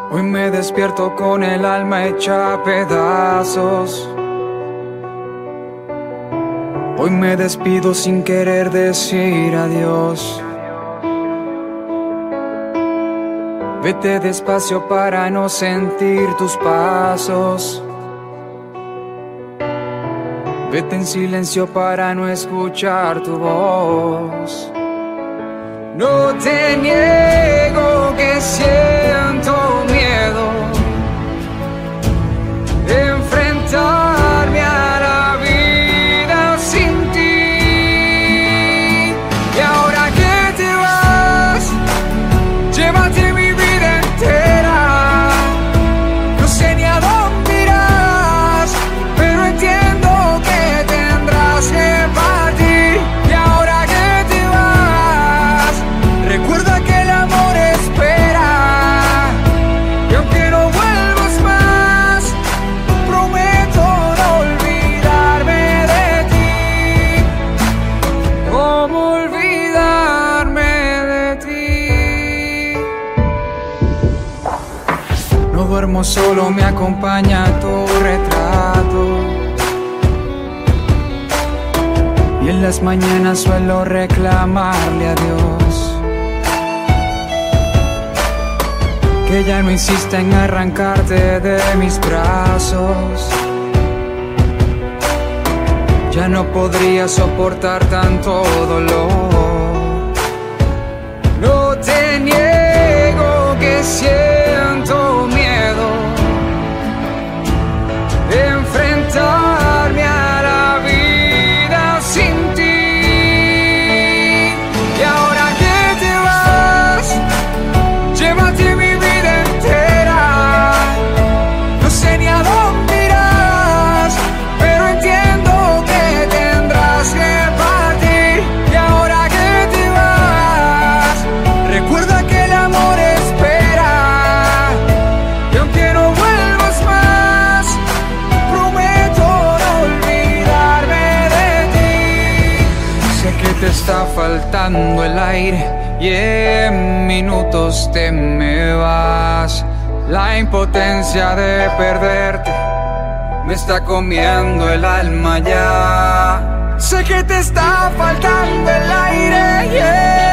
Hoy me despierto con el alma hecha a pedazos. Hoy me despido sin querer decir adiós. Vete despacio para no sentir tus pasos. Vete en silencio para no escuchar tu voz. No te niego que siento miedo de enfrentarme a la vida sin ti. Y ahora que te vas, llévate mi vida entera. No sé ni a dónde irás, pero entiendo que tendrás que partir. Y ahora que te vas, recuerda que el amor espera. Y aunque no vuelvas más, prometo no olvidarme de ti. ¿Cómo olvidarme de ti? No duermo solo, me acompaña tu retrato. Y en las mañanas suelo reclamarle a Dios que ya no insista en arrancarte de mis brazos. Ya no podría soportar tanto dolor. No te niego que siento miedo de enfrentarme a la vida sin ti. Y ahora que te vas, llévate mi vida entera. No sé ni a dónde irás, pero entiendo que tendrás que partir. Y ahora que te vas, recuerda que el amor espera. Y aunque no vuelvas más, prometo no olvidarme de ti. Sé que te está faltando el aire y en minutos te me vas. La impotencia de perderte me está comiendo el alma ya. Sé que te está faltando el aire, yeah.